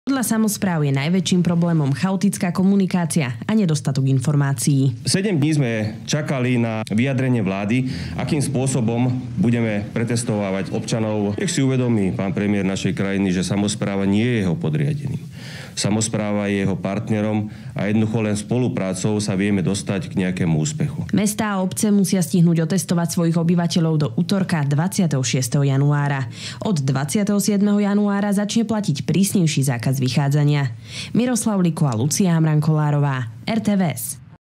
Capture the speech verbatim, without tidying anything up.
Podľa samospráv je najväčším problémom chaotická komunikácia a nedostatok informácií. Sedem dní sme čakali na vyjadrenie vlády, akým spôsobom budeme pretestovávať občanov. Nech si uvedomí pán premiér našej krajiny, že samospráva nie je jeho podriadeným. Samospráva je jeho partnerom a jednoducho len spoluprácou sa vieme dostať k nejakému úspechu. Mestá a obce musia stihnúť otestovať svojich obyvateľov do utorka dvadsiateho šiesteho januára. Od dvadsiateho siedmeho januára začne platiť prísnejší zákaz vychádzania. Miroslav Liko a Lucia Hamran-Kolárová, er té vé es.